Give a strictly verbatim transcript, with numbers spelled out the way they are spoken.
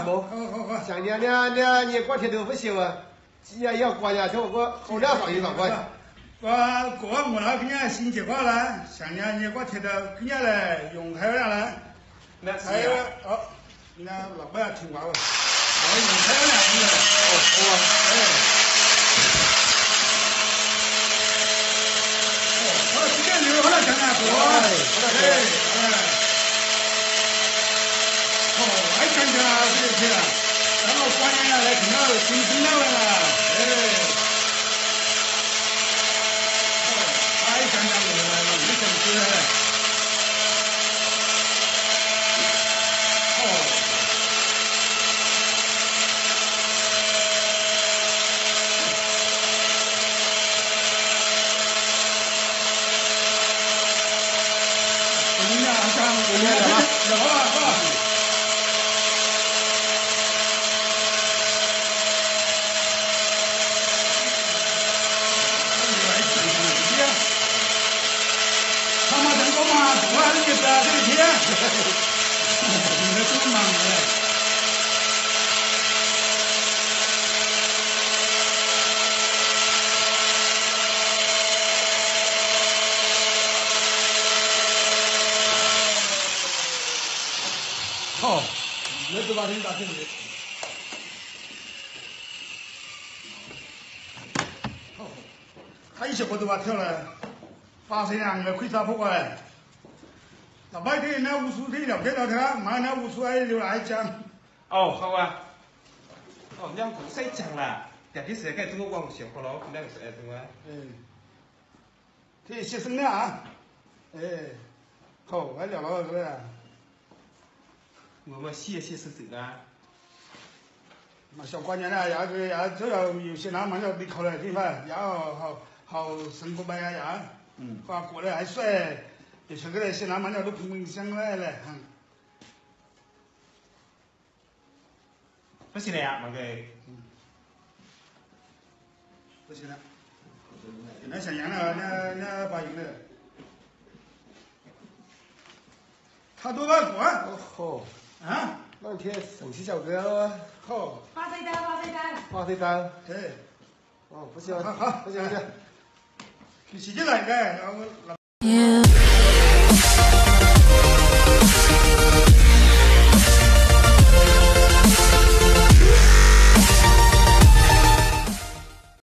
不？ 好好好。 像年年年年过天都不行啊，今年要过年，听我好两双一双过去。 我过我那今年新结果了，像年年过天的今年来用还有两来，还有哦，你看老板要听话了，还有用还有两个了，哦好啊，哎，哦，我今年留好了讲讲过，哎哎，哦，还讲讲这些了，然后过年来看到新新的了，哎。讲讲我没什么事嘞。哦。今天上今天聊吧，聊吧，是吧？他妈真够忙，我还是给他这一天，你们这么忙的。好，那就把你打进去。好，他一些我都把跳了。八十两个亏啥不过来？那白天那无数天了，别到他，马那无数还留来讲。 哦，好啊。哦，两股晒讲啦，第二世界中国光学好了，两个是爱中啊。 嗯。这牺牲了啊！哎，好，还聊了这个。 我们谢谢是谁啊？ 那小过年了，也是也主要有些人嘛要得考虑地方，也要好好生活吧呀呀。嗯，话过来还帅，也是个来些人嘛要都碰碰相来了，嗯。 不行了呀，那个。 嗯。不行了。那像样了，那那把用了。他多少过？ 哦好。 啊？ 那天手气小哥了。 好。 发税单，发税单。 发税单。 对。 哦，不行， 好好， 不行不行。 去洗脚来的，然后。